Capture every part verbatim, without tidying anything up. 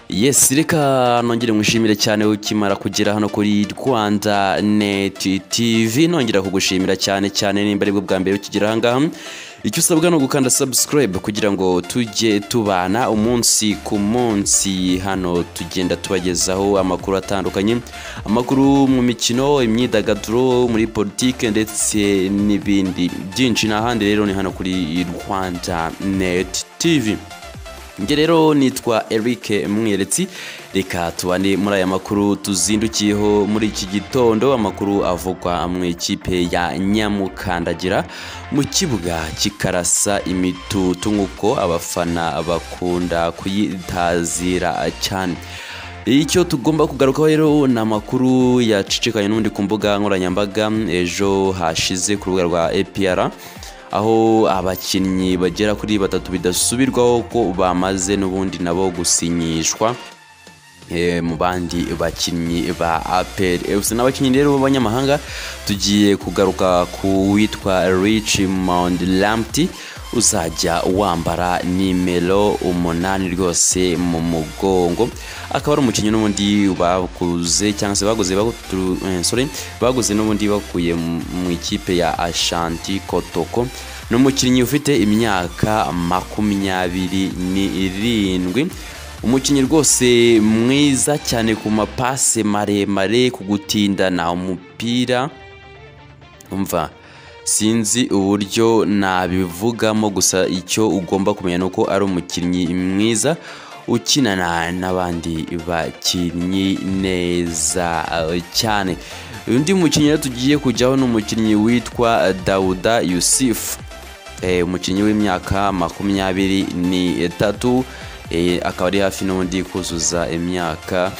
Yes, reka nongere mwishimire cyane ukimara kugera hano kuri Rwanda Net T V. Nongera kugushimira cyane cyane nimba ari bwo bwa mbere ukigera hangaha. Icyo usabwa no gukanda subscribe kugira ngo tujye tubana umunsi ku munsi. Hano tugenda tubagezaho amakuru atandukanye, amakuru mu mikino, imyidagaduro, muri politike ndetse n'ibindi byinshi. N'ahandi rero ni hano kuri Rwanda Net T V. Nge rero nitwa Eric Mwiyeretsi. Reka tubane muri aya makuru tuzindukiyeho muri iki gitondo. Amakuru avugwa mu ikipe ya Nyamukandagira mu kibuga kikarasa imitutu nk'uko abafana bakunda kuyitazira cyane. Icyo tugomba kugarukaho rero ni amakuru yacicikanye n'undi ku mbuga nkoranyambaga ejo hashize ku rubuga rwa A P R, aho abakinnyi bagera kuri batatu bidasubirwaho ko bamaze n'ubundi nabo gusinyishwa e, mu bandi bakinnyi ba A P R F C. N'abakinnyi rero b'abanyamahanga tugiye kugaruka ku witwa Richmond Lamptey uzajya wambara nimero umunani rwose mu mugongo. Akaba ari umukinnyi n'ubundi bakuze cyangwa se baguze eh, sorry baguze n'ubundi bakuye mu ikipe ya Ashanti Kotoko. N'umukinnyi ufite imyaka makumyabiri n'irindwi, umukinnyi rwose mwiza cyane ku mapase maremare, ku gutindana umupira. Umva, sinzi uburyo nabivugamo, gusa icyo ugomba kumenya nuko ari umukinnyi mwiza ukinana n'abandi bakinnyi neza cyane. Undi mukinnyi tugiye kujyaho n'umukinnyi witwa Dauda Yusuf, eh, umukinnyi w'imyaka makumyabiri n'itatu, eh, akaba ari hafi n'undi kuzuza imyaka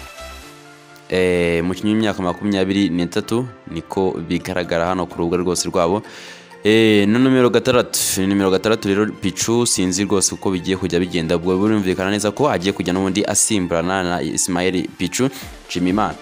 eh umukinnyi w'imyaka makumyabiri n'itatu niko bigaragara hano ku rubuga rwose rwabo. Eh no numero gatandatu, numero gatandatu rero Pichu, sinzi rwose uko bigiye kujya bigenda, bwo burumvikana neza ko agiye kujya n'ubundi asimburana na Ismail Pichu Chimimana.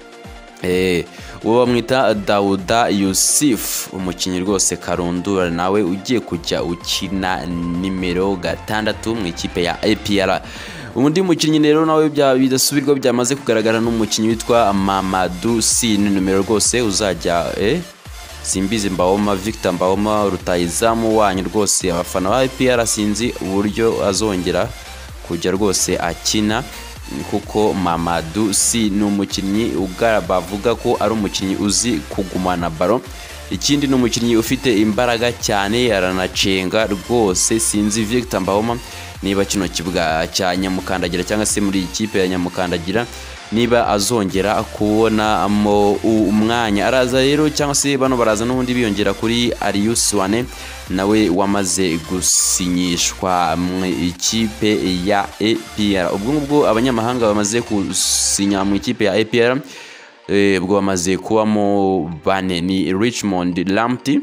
Eh uwo bamwita Dauda Yusuf, umukinnyi rwose karundura nawe ugiye kujya ukina nimero gatandatu mu ikipe ya A P R. Undi mukinnyi rero nawe bya bidasubirwa byamaze kugaragara n'umukinnyi witwa Mamadou Sy, numero rwose uzajya eh Simbizi Mbawoma, Victor Mbawoma, rutayizamu wanyu rwose. Abafana ba A P R sinzi uburyo azongera kujya rwose akina, kuko Mamadou Sy ni umukinnyi bavuga ko ari umukinnyi uzi kugumana baro. Ikindi ni umukinnyi ufite imbaraga cyane, yaranacenga rwose. Sinzi Victor Mbawoma niba kino kibuga cya Nyamukandagira cyangwa se muri ikipe ya Nyamukandagira niba azongera kubona mo umwanya. Araza rero cyangwa se bano baraza n'ubundi biyongera kuri Arius Wane, nawe wamaze gusinyishwa mu ikipe ya A P R. Ubwo ngubwo abanyamahanga bamaze gusinya mu ikipe ya A P R, eh ubwo bamaze kubamo bane. Ni Richmond Lamptey,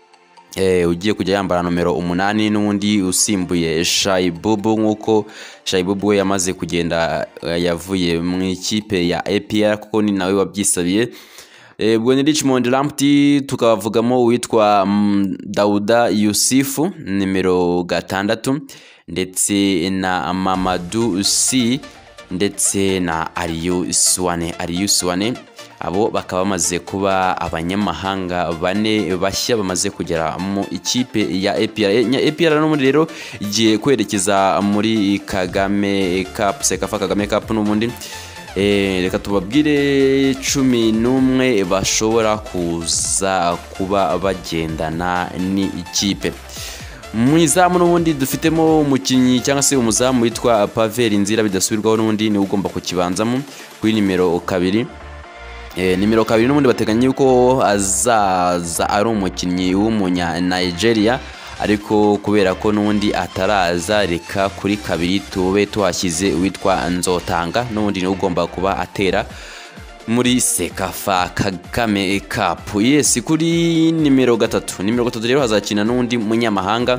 eh ugiye kujya yambara numero umunani, n'undi usimbuye Shaibubu, nkuko Shaibubu yamaze kugenda yavuye mu ikipe ya A P R kuko ni nawe wabyisabiye. Eh ubwo ni Richmond Lamptey. Tukavugamo witwa mm, Dauda Yusuf numero gatandatu, ndetse na Mamadou Sy, ndetse na Arius Wane. Arius Wane abo bakaba bamaze kuba abanyamahanga bane bashya bamaze kugera mu ikipe ya A P R. A P R no muri rero igiye kwerekeza muri Kagame Cup, Sekafa Kagame Cup n'ubundi. Eh reka tubabwire cumi n'umwe bashobora kuza kuba bagendana ni ikipe. Mu izamu n'ubundi dufitemo umukinnyi cyangwa se umuzamu witwa Pavel Nzira, bidasubirwaho n'ubundi ni ugomba kukibanzamo kuri nimero kabiri. Eh nimero kabiri n'ubundi bateganya yuko azaza ari umukinnyi w'umunya Nigeria, ariko kubera ko n'ubundi ataraza, reka kuri kabiri tube tuhashyize witwa Nzotanga, n'ubundi ni ugomba kuba atera muri Sekafa Kagame Cup. Yes, kuri nimero gatatu, nimero gatatu rero hazakina n'undi munyamahanga,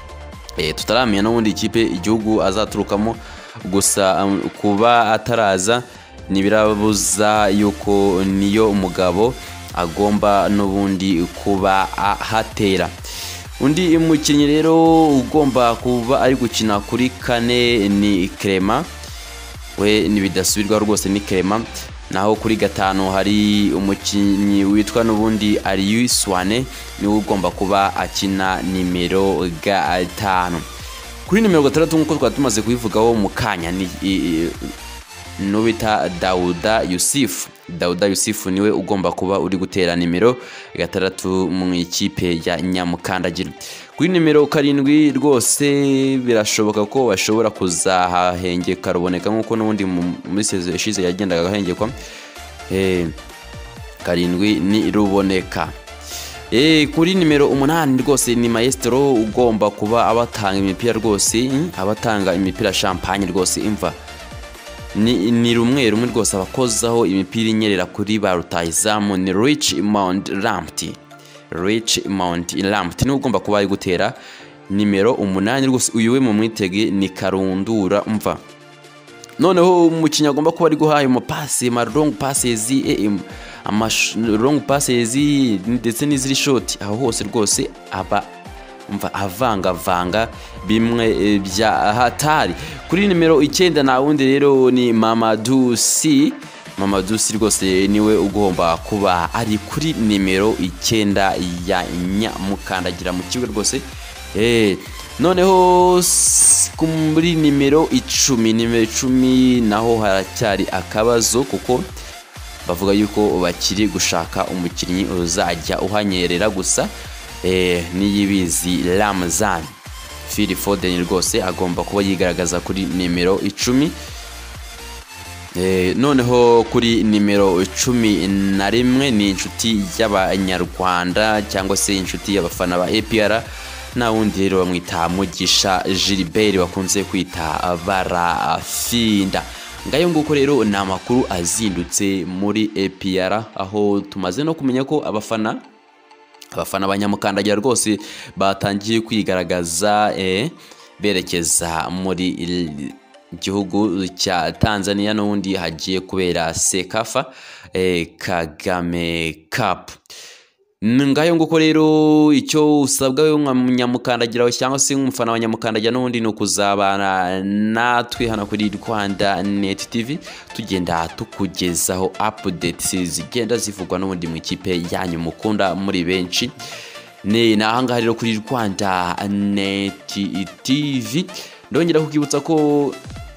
eh tutaramenya n'ubundi ikipe igihugu azaturukamo, gusa um, kuba ataraza nibirabuza yuko niyo umugabo agomba n'ubundi kuba ahatera. Undi mukinnyi rero ugomba kuba ari gukina kuri kane ni Clement, we nibidasubirwa rwose ni Clement. Naho kuri gatanu hari umukinnyi witwa n'ubundi Aliou Swane niwe ugomba kuba akina nimero gatanu. Kuri nimero gatandatu nkuko twatumaze kubivugaho mu kanya ni no bita Dauda Yusuf. Dauda Yusuf niwe ugomba kuba uri gutera nimero gatandatu mu ikipe ya Nyamukandagira. Kuri nimero karindwi rwose birashoboka ko bashobora kuzahahengeka ruboneka nkuko n'ubundi muri sezo yashize yagendaga gahengekwa. Eh karindwi ni Ruboneka. Eh kuri nimero umunani rwose ni Maestro ugomba kuba abatanga imipira rwose, abatanga imipira champagne rwose imva. Ni ni rumwe rumwe rwose abakozaho imipira inyerera kuri ba rutahizamu ni Richmond Lamptey. Richmond Lamptey ni ugomba kuba ari gutera nimero umunani rwose. Uyu we mu mwitege ni Karundura mva. Noneho umukinnyi agomba kuba ari guhaye mu passe ma long passes ama long passes ndetse n'iziri short aho hose rwose aba mva avanga vanga bimwe bya hatari. Kuri nimero icyenda na wundi rero ni Mamadou Sy. Mamadou Sy rwose niwe ugomba kuba ari kuri nimero icyenda ya Nyamukandagira mu kibuga rwose. Eh noneho kuri nimero icumi, nimero icumi naho haracyari akabazo kuko bavuga yuko bakiri gushaka umukinnyi uzajya uhanyerera gusa. Eh niyibizi Ramzan Phil Foden rwose agomba kuba yigaragaza kuri nimero icumi. Eh noneho kuri nimero cumi na rimwe ni inshuti y'abanyarwanda cyangwa se inshuti y'abafana ba A P R na wundi rero bamwita Mugisha Gilbert bakunze kwita Barafinda. Ngayo nguko rero ni amakuru azindutse muri A P R aho tumaze no kumenya ko abafana abafana abanyamukandagira rwose batangiye kwigaragaza eh berekeza muri gihugu cya Tanzania n'undi hagiye kubera Sekafa eh, Kagame Cup. Ngayo nguko rero icyo usabwa we nyamukandagira cyangwa se umufana wa Nyamukandagira n'undi no kuzabana natwe hano kuri Rwanda Net T V tugenda tukugezaho updates zigenda zivugwa n'ubundi mu ikipe yanyu mukunda muri benshi. Ni nahanga rero kuri Rwanda Net T V ndongera kukibutsa ko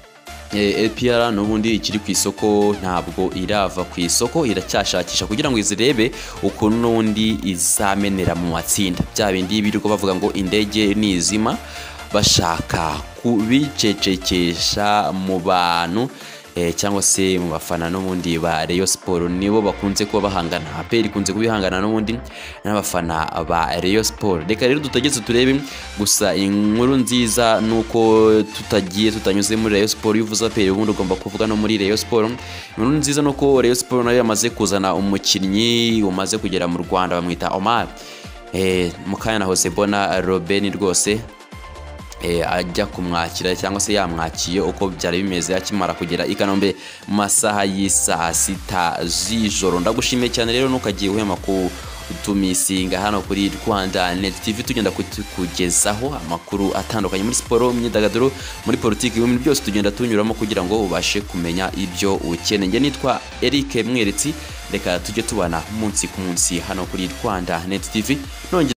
A P R n'ubundi ikiri ku isoko ntabwo irava ku isoko, iracyashakisha kugira ngo izirebe ukuntu n'undi izamenera mu matsinda. Bya bindi biruko bavuga ngo indege nizima bashaka kubicecekesha mu bantu eh, cyangwa se mu bafana n'ubundi ba Rayon Sport nibo bakunze kuba bahangana. A P R ikunze kubihangana n'ubundi n'abafana ba Rayon Sport. Reka rero tutageze turebe gusa inkuru nziza nuko tutagiye tutanyuze muri Rayon Sport. Yuvuza A P R ubundi ugomba kuvuga no muri Rayon Sport. Inkuru nziza nuko Rayon Sport nayo yamaze kuzana umukinnyi umaze kugera mu Rwanda bamwita Omar. Eh mukanya nahoze mbona Robben rwose eh ajya kumwakira cyangwa se yamwakiye uko byari bimeze akimara kugera i Kanombe mu masaha y'isa sita z'ijoro. Ndagushimiye cyane rero nukagiye uhema ku tumisinga hano kuri Rwanda Net T V tugenda kugezaho amakuru atandukanye muri siporo, imyidagaduro, muri politiki, ibintu byose tugenda tunyuramo kugira ngo ubashe kumenya ibyo ukeneye. Nitwa Eric Mweretsi, reka tujye tubana umunsi ku munsi hano kuri Rwanda Net T V.